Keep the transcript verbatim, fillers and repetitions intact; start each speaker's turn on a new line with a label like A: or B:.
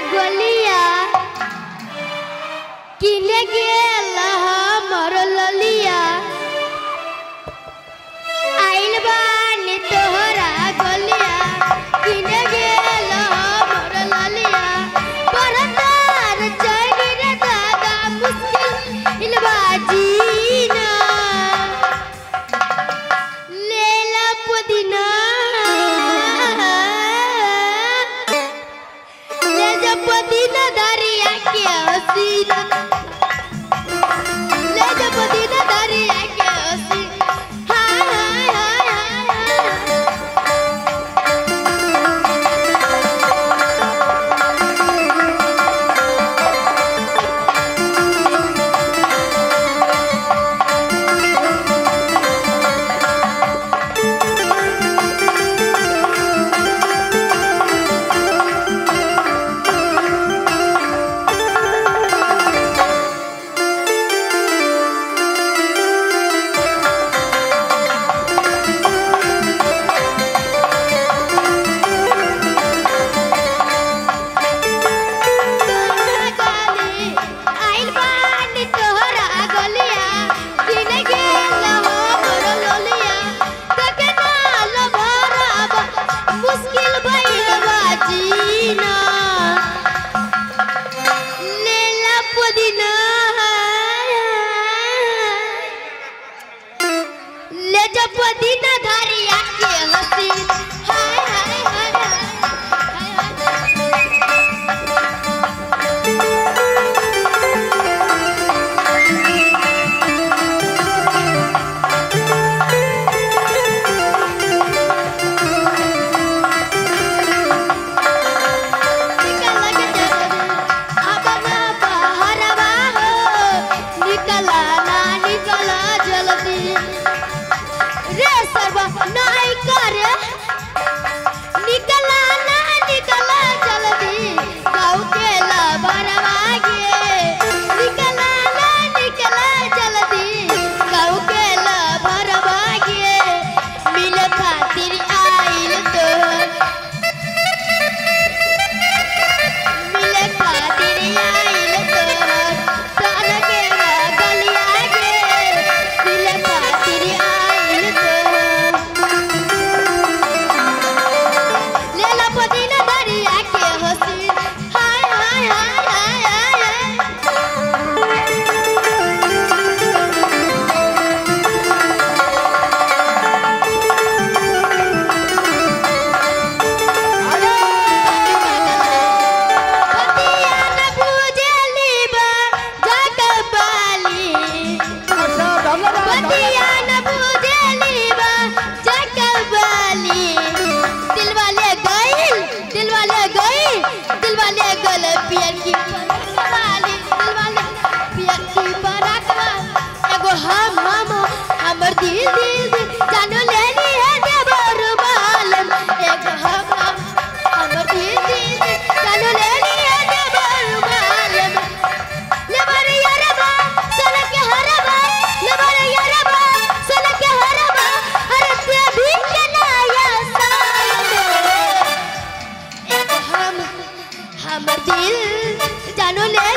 A: गलिया किने गेल हमर ललिया आइल बानी तोहरा गलिया किने गेल हमर ललिया परतार चली रे दादा मुश्किल बाजीना लेला पुदीना ले जा पुदीना दरिया के हसीना ले जा पुदीना दरिया के हसी हाय हाय हाय पुदीना धरिया के हसी हाय हाय हाय नहीं करे निकला ना निकला जल्दी गाँव के लबरवा गे निकला ना निकला जल्दी गाँव के लबरवा गे मिले खातिर आइल तो मिले खातिर आइल तो तान के गलिया गे मिले खातिर आइल तो पुदीना दरिया के हसी हाय हाय हाय हाय बतिया न बुझली बा जगबाली बतिया न बुझली बा जगबाली दिल वाले दिल वाले गई दिल वाले गल पियर की वाली दिल वाले पियर की बरात एगो हम हम हमर दिल दिल जानो लेनी है देवर बालम एगो हम हम हमर दिल दिल जानो लेनी है देवर बालम ले मारे यारबा चल के हरबा ले मारे यारबा चल के हरबा अरे ते भी के नया साल हमर दिल जानो ले